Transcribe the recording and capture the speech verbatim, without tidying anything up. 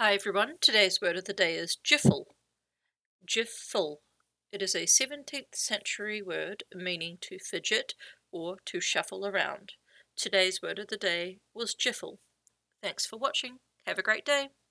Hi everyone, today's word of the day is jiffle. Jiffle. It is a seventeenth century word meaning to fidget or to shuffle around. Today's word of the day was jiffle. Thanks for watching. Have a great day.